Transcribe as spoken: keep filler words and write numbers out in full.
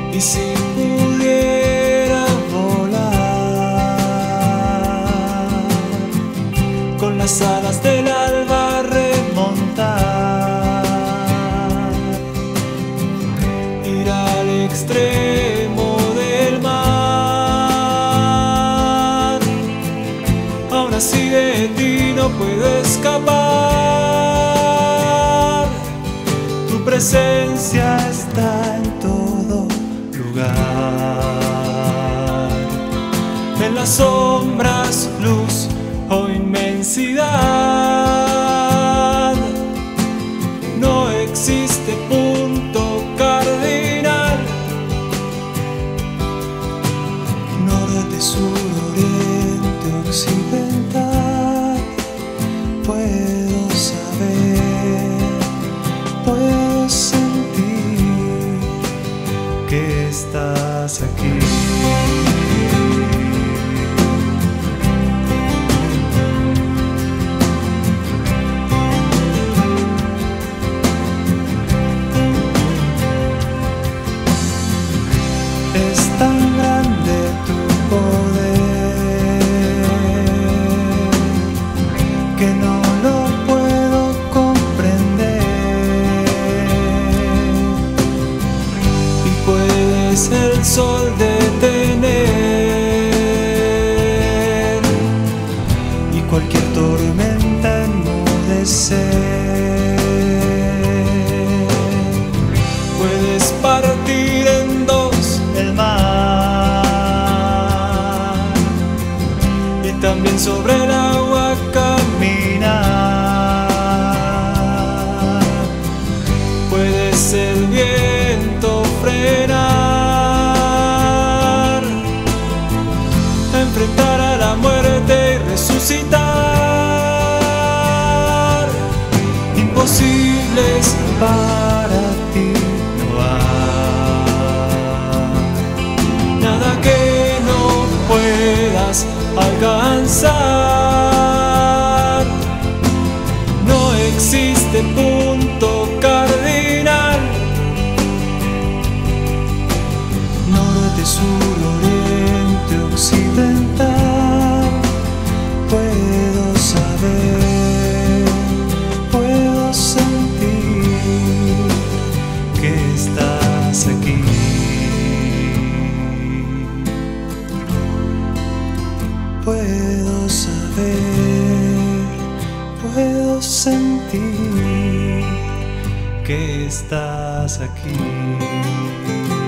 Y si pudiera volar, con las alas del alba remontar, ir al extremo del mar, aún así de ti no puedo escapar. Tu presencia está en todo lugar, en las sombras, luz o inmensidad. No existe punto cardinal, norte, sur, oriente, occidental. Puedo saber, puedo sentir que estás aquí. Es tan grande tu poder que no lo puedo comprender, y puedes el sol detener y cualquier tormenta enmudecer. Puedes partir en dos el mar y también sobre el agua caminar. Puedes el viento frenar, enfrentar a la muerte y resucitar. Imposibles para ti no hay, nada que no puedas alcanzar. No existe punto cardinal, norte, sur, oriente, occidental. Puedo saber, puedo sentir que estás aquí. Puedo saber, puedo sentir que estás aquí.